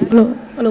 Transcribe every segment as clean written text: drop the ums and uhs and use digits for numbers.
Hello hello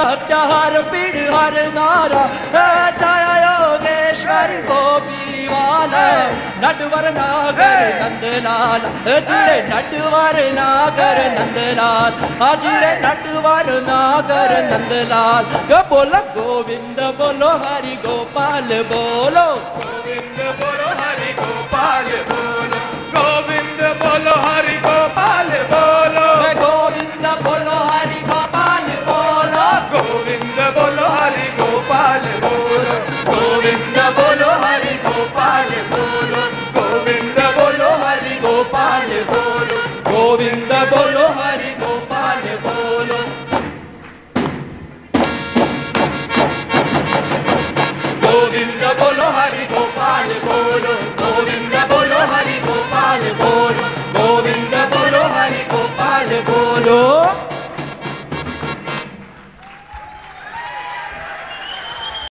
हर पीड़ हर नारा जय योगेश्वर गोपी वाला। लाल नटवर नागर नंदलाल जिरे नटवर नागर नंदलाल जिरे नटवर नागर नंदलाल बोलो गोविंद बोलो हरि गोपाल बोलो गोविंद बोलो हरि गोपाल बोलो गोविंद बोलो हरि गोपाल बोलो गोविंद बोलो हरि गोपाल बोलो गोविंद बोलो हरि गोपाल बोलो गोविंद बोलो हरि गोपाल बोलो गोविंद बोलो हरि गोपाल बोलो गोविंद बोलो हरि गोपाल बोलो गोविंद बोलो